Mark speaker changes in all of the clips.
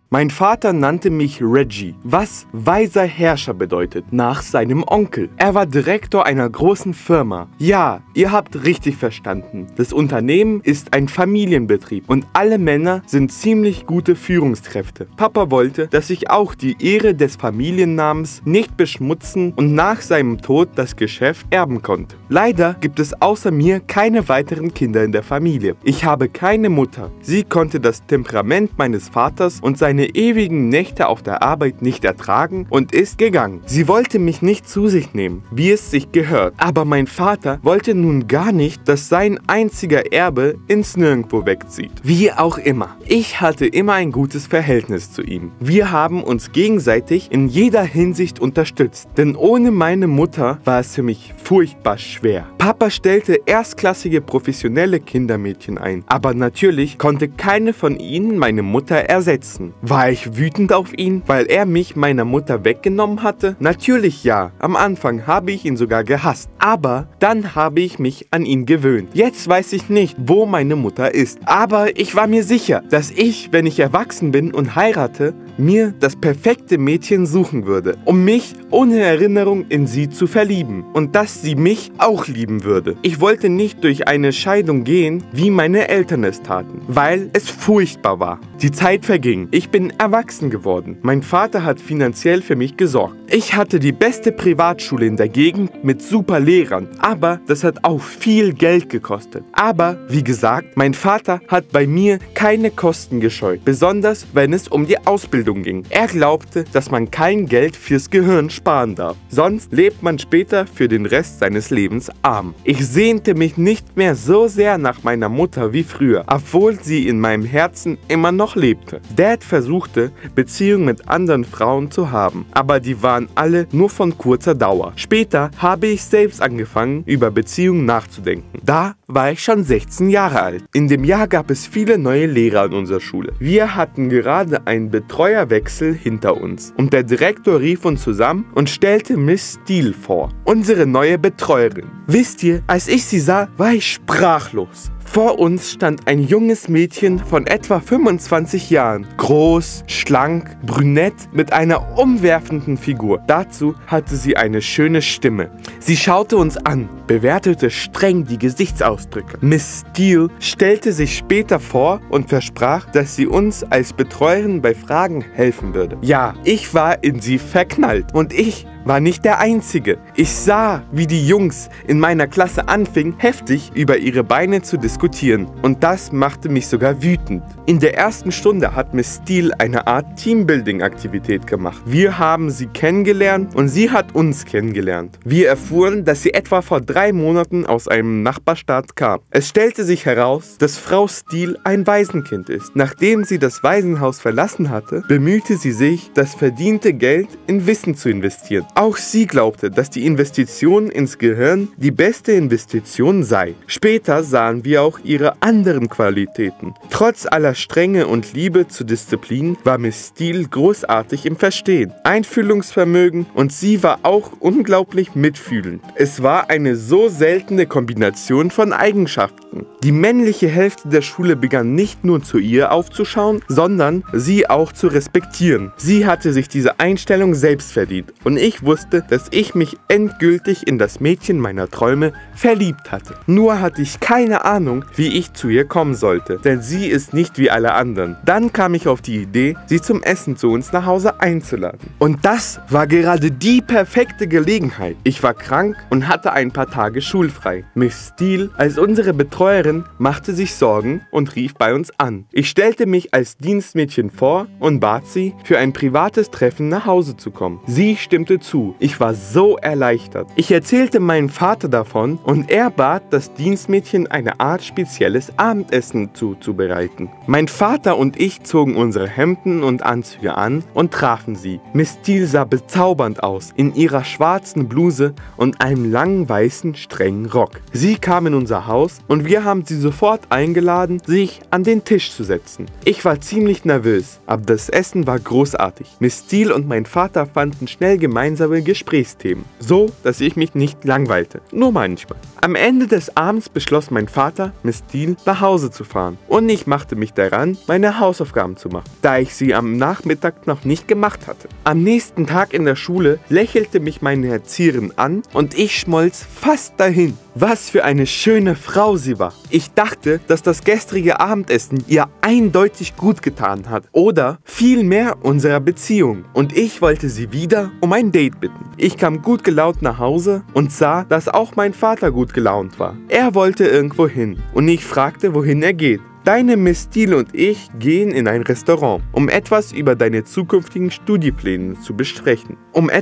Speaker 1: Mein Vater nannte mich Reggie, was weiser Herrscher bedeutet, nach seinem Onkel. Er war Direktor einer großen Firma. Ja, ihr habt richtig verstanden. Das Unternehmen ist ein Familienbetrieb und alle Männer sind ziemlich gute Führungskräfte. Papa wollte, dass ich auch die Ehre des Familiennamens nicht beschmutzen und nach seinem Tod das Geschäft erben konnte. Leider gibt es außer mir keine weiteren Kinder in der Familie. Ich habe keine Mutter. Sie konnte das Temperament meines Vaters und seine ewigen Nächte auf der Arbeit nicht ertragen und ist gegangen. Sie wollte mich nicht zu sich nehmen, wie es sich gehört. Aber mein Vater wollte nun gar nicht, dass sein einziger Erbe ins Nirgendwo wegzieht. Wie auch immer. Ich hatte immer ein gutes Verhältnis zu ihm. Wir haben uns gegenseitig in jeder Hinsicht unterstützt. Denn ohne meine Mutter war es für mich furchtbar schwer. Papa stellte erstklassige professionelle Kindermädchen ein. Aber natürlich konnte keine von ihnen meine Mutter ersetzen. War ich wütend auf ihn, weil er mich meiner Mutter weggenommen hatte? Natürlich ja. Am Anfang habe ich ihn sogar gehasst. Aber dann habe ich mich an ihn gewöhnt. Jetzt weiß ich nicht, wo meine Mutter ist. Aber ich war mir sicher, dass ich, wenn ich erwachsen bin und heirate, mir das perfekte Mädchen suchen würde, um mich ohne Erinnerung in sie zu verlieben und dass sie mich auch lieben würde. Ich wollte nicht durch eine Scheidung gehen, wie meine Eltern es taten, weil es furchtbar war. Die Zeit verging. Ich bin erwachsen geworden. Mein Vater hat finanziell für mich gesorgt. Ich hatte die beste Privatschule in der Gegend mit super Lehrern, aber das hat auch viel Geld gekostet. Aber, wie gesagt, mein Vater hat bei mir keine Kosten gescheut, besonders wenn es um die Ausbildung ging. Er glaubte, dass man kein Geld fürs Gehirn sparen darf, sonst lebt man später für den Rest seines Lebens arm. Ich sehnte mich nicht mehr so sehr nach meiner Mutter wie früher, obwohl sie in meinem Herzen immer noch lebte. Dad versuchte, Beziehungen mit anderen Frauen zu haben, aber die waren alle nur von kurzer Dauer. Später habe ich selbst angefangen, über Beziehungen nachzudenken. Da war ich schon 16 Jahre alt. In dem Jahr gab es viele neue Lehrer an unserer Schule. Wir hatten gerade einen Betreuerwechsel hinter uns und der Direktor rief uns zusammen und stellte Miss Steele vor, unsere neue Betreuerin. Wisst ihr, als ich sie sah, war ich sprachlos. Vor uns stand ein junges Mädchen von etwa 25 Jahren. Groß, schlank, brünett mit einer umwerfenden Figur. Dazu hatte sie eine schöne Stimme. Sie schaute uns an, bewertete streng die Gesichtsausdrücke. Miss Steele stellte sich später vor und versprach, dass sie uns als Betreuerin bei Fragen helfen würde. Ja, ich war in sie verknallt und ich war nicht der Einzige. Ich sah, wie die Jungs in meiner Klasse anfingen, heftig über ihre Beine zu diskutieren. Und das machte mich sogar wütend. In der ersten Stunde hat Miss Steele eine Art Teambuilding-Aktivität gemacht. Wir haben sie kennengelernt und sie hat uns kennengelernt. Wir erfuhren, dass sie etwa vor 3 Monaten aus einem Nachbarstaat kam. Es stellte sich heraus, dass Frau Steele ein Waisenkind ist. Nachdem sie das Waisenhaus verlassen hatte, bemühte sie sich, das verdiente Geld in Wissen zu investieren. Auch sie glaubte, dass die Investition ins Gehirn die beste Investition sei. Später sahen wir auch ihre anderen Qualitäten. Trotz aller Strenge und Liebe zur Disziplin war Miss Steele großartig im Verstehen, Einfühlungsvermögen und sie war auch unglaublich mitfühlend. Es war eine so seltene Kombination von Eigenschaften. Die männliche Hälfte der Schule begann nicht nur zu ihr aufzuschauen, sondern sie auch zu respektieren. Sie hatte sich diese Einstellung selbst verdient und ich wusste, dass ich mich endgültig in das Mädchen meiner Träume verliebt hatte. Nur hatte ich keine Ahnung, wie ich zu ihr kommen sollte, denn sie ist nicht wie alle anderen. Dann kam ich auf die Idee, sie zum Essen zu uns nach Hause einzuladen. Und das war gerade die perfekte Gelegenheit. Ich war krank und hatte ein paar Tage schulfrei. Miss Steele als unsere Betreuerin machte sich Sorgen und rief bei uns an. Ich stellte mich als Dienstmädchen vor und bat sie, für ein privates Treffen nach Hause zu kommen. Sie stimmte zu. Ich war so erleichtert. Ich erzählte meinem Vater davon und er bat das Dienstmädchen, eine Art spezielles Abendessen zuzubereiten. Mein Vater und ich zogen unsere Hemden und Anzüge an und trafen sie. Miss Steele sah bezaubernd aus, in ihrer schwarzen Bluse und einem langen weißen, strengen Rock. Sie kam in unser Haus und wir haben sie sofort eingeladen, sich an den Tisch zu setzen. Ich war ziemlich nervös, aber das Essen war großartig. Miss Steele und mein Vater fanden schnell gemeinsam gemeinsame Gesprächsthemen, so dass ich mich nicht langweilte, nur manchmal. Am Ende des Abends beschloss mein Vater, Miss Steele nach Hause zu fahren und ich machte mich daran, meine Hausaufgaben zu machen, da ich sie am Nachmittag noch nicht gemacht hatte. Am nächsten Tag in der Schule lächelte mich meine Erzieherin an und ich schmolz fast dahin. Was für eine schöne Frau sie war. Ich dachte, dass das gestrige Abendessen ihr eindeutig gut getan hat oder vielmehr unserer Beziehung und ich wollte sie wieder um ein Date bitten. Ich kam gut gelaunt nach Hause und sah, dass auch mein Vater gut gelaunt war. Er wollte irgendwo hin und ich fragte, wohin er geht. Deine Miss Steele und ich gehen in ein Restaurant, um etwas über deine zukünftigen Studienpläne zu besprechen.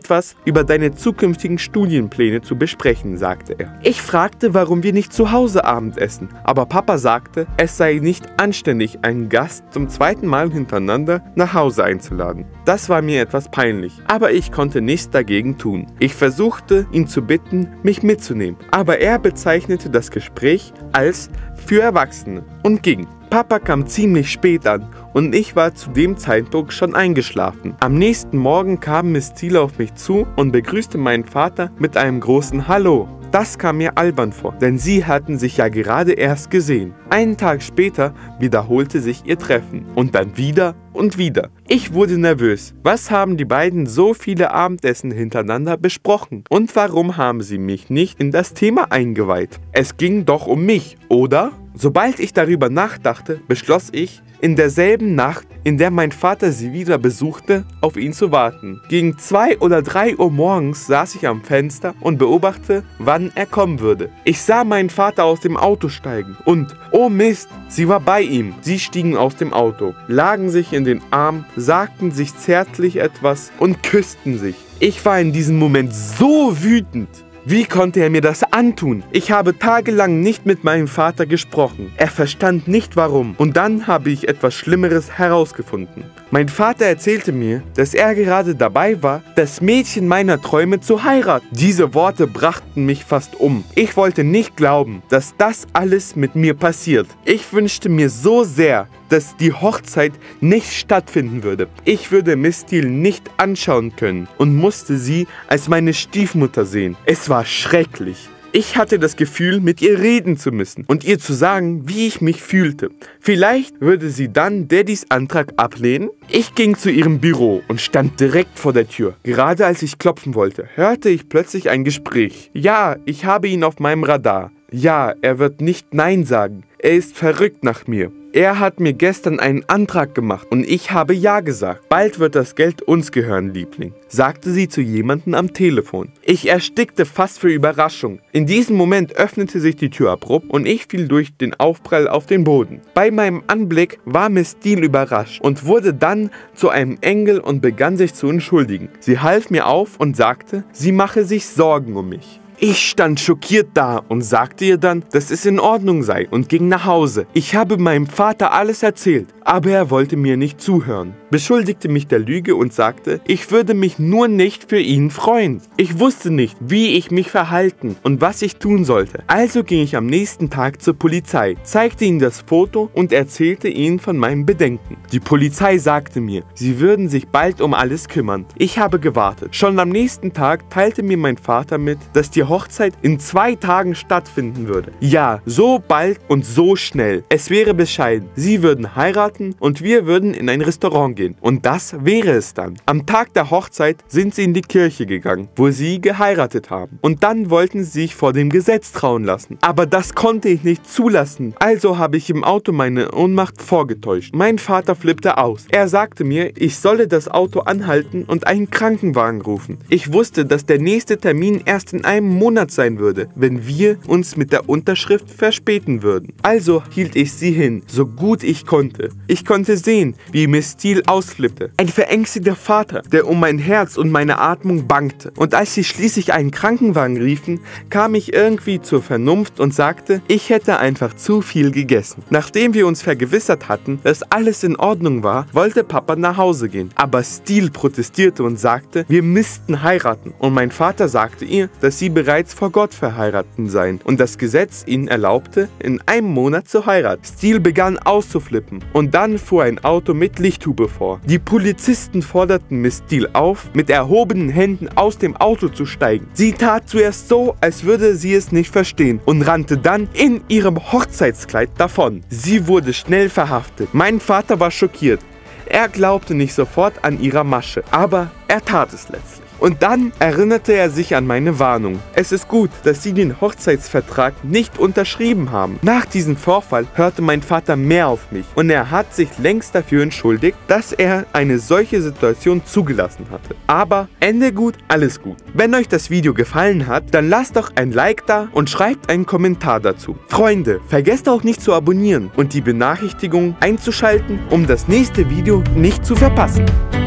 Speaker 1: Sagte er. Ich fragte, warum wir nicht zu Hause Abend essen, aber Papa sagte, es sei nicht anständig, einen Gast zum zweiten Mal hintereinander nach Hause einzuladen. Das war mir etwas peinlich, aber ich konnte nichts dagegen tun. Ich versuchte, ihn zu bitten, mich mitzunehmen, aber er bezeichnete das Gespräch als für Erwachsene und ging. Papa kam ziemlich spät an und ich war zu dem Zeitpunkt schon eingeschlafen. Am nächsten Morgen kam Miss Steele auf mich zu und begrüßte meinen Vater mit einem großen Hallo. Das kam mir albern vor, denn sie hatten sich ja gerade erst gesehen. Einen Tag später wiederholte sich ihr Treffen und dann wieder und wieder. Ich wurde nervös. Was haben die beiden so viele Abendessen hintereinander besprochen? Und warum haben sie mich nicht in das Thema eingeweiht? Es ging doch um mich, oder? Sobald ich darüber nachdachte, beschloss ich, in derselben Nacht, in der mein Vater sie wieder besuchte, auf ihn zu warten. Gegen 2 oder 3 Uhr morgens saß ich am Fenster und beobachtete, wann er kommen würde. Ich sah meinen Vater aus dem Auto steigen und, oh Mist, sie war bei ihm. Sie stiegen aus dem Auto, lagen sich in den Arm, sagten sich zärtlich etwas und küssten sich. Ich war in diesem Moment so wütend. Wie konnte er mir das antun? Ich habe tagelang nicht mit meinem Vater gesprochen. Er verstand nicht warum. Und dann habe ich etwas Schlimmeres herausgefunden. Mein Vater erzählte mir, dass er gerade dabei war, das Mädchen meiner Träume zu heiraten. Diese Worte brachten mich fast um. Ich wollte nicht glauben, dass das alles mit mir passiert. Ich wünschte mir so sehr, dass die Hochzeit nicht stattfinden würde. Ich würde Miss Steele nicht anschauen können und musste sie als meine Stiefmutter sehen. Es war schrecklich. Ich hatte das Gefühl, mit ihr reden zu müssen und ihr zu sagen, wie ich mich fühlte. Vielleicht würde sie dann Daddys Antrag ablehnen? Ich ging zu ihrem Büro und stand direkt vor der Tür. Gerade als ich klopfen wollte, hörte ich plötzlich ein Gespräch. Ja, ich habe ihn auf meinem Radar. Ja, er wird nicht Nein sagen. Er ist verrückt nach mir. Er hat mir gestern einen Antrag gemacht und ich habe Ja gesagt. Bald wird das Geld uns gehören, Liebling, sagte sie zu jemandem am Telefon. Ich erstickte fast vor Überraschung. In diesem Moment öffnete sich die Tür abrupt und ich fiel durch den Aufprall auf den Boden. Bei meinem Anblick war Miss Steele überrascht und wurde dann zu einem Engel und begann sich zu entschuldigen. Sie half mir auf und sagte, sie mache sich Sorgen um mich. Ich stand schockiert da und sagte ihr dann, dass es in Ordnung sei und ging nach Hause. Ich habe meinem Vater alles erzählt, aber er wollte mir nicht zuhören, beschuldigte mich der Lüge und sagte, ich würde mich nur nicht für ihn freuen. Ich wusste nicht, wie ich mich verhalten und was ich tun sollte. Also ging ich am nächsten Tag zur Polizei, zeigte ihnen das Foto und erzählte ihnen von meinen Bedenken. Die Polizei sagte mir, sie würden sich bald um alles kümmern. Ich habe gewartet. Schon am nächsten Tag teilte mir mein Vater mit, dass die Hochzeit in 2 Tagen stattfinden würde. Ja, so bald und so schnell. Es wäre bescheiden. Sie würden heiraten und wir würden in ein Restaurant gehen. Und das wäre es dann. Am Tag der Hochzeit sind sie in die Kirche gegangen, wo sie geheiratet haben. Und dann wollten sie sich vor dem Gesetz trauen lassen. Aber das konnte ich nicht zulassen. Also habe ich im Auto meine Ohnmacht vorgetäuscht. Mein Vater flippte aus. Er sagte mir, ich solle das Auto anhalten und einen Krankenwagen rufen. Ich wusste, dass der nächste Termin erst in einem Monat sein würde, wenn wir uns mit der Unterschrift verspäten würden. Also hielt ich sie hin, so gut ich konnte. Ich konnte sehen, wie Miss Steele ausflippte. Ein verängstigter Vater, der um mein Herz und meine Atmung bangte. Und als sie schließlich einen Krankenwagen riefen, kam ich irgendwie zur Vernunft und sagte, ich hätte einfach zu viel gegessen. Nachdem wir uns vergewissert hatten, dass alles in Ordnung war, wollte Papa nach Hause gehen. Aber Steele protestierte und sagte, wir müssten heiraten. Und mein Vater sagte ihr, dass sie bereits bereits vor Gott verheiratet sein und das Gesetz ihnen erlaubte, in einem Monat zu heiraten. Steele begann auszuflippen und dann fuhr ein Auto mit Lichthupe vor. Die Polizisten forderten Miss Steele auf, mit erhobenen Händen aus dem Auto zu steigen. Sie tat zuerst so, als würde sie es nicht verstehen und rannte dann in ihrem Hochzeitskleid davon. Sie wurde schnell verhaftet. Mein Vater war schockiert. Er glaubte nicht sofort an ihre Masche, aber er tat es letztlich. Und dann erinnerte er sich an meine Warnung. Es ist gut, dass sie den Hochzeitsvertrag nicht unterschrieben haben. Nach diesem Vorfall hörte mein Vater mehr auf mich und er hat sich längst dafür entschuldigt, dass er eine solche Situation zugelassen hatte. Aber Ende gut, alles gut. Wenn euch das Video gefallen hat, dann lasst doch ein Like da und schreibt einen Kommentar dazu. Freunde, vergesst auch nicht zu abonnieren und die Benachrichtigung einzuschalten, um das nächste Video nicht zu verpassen.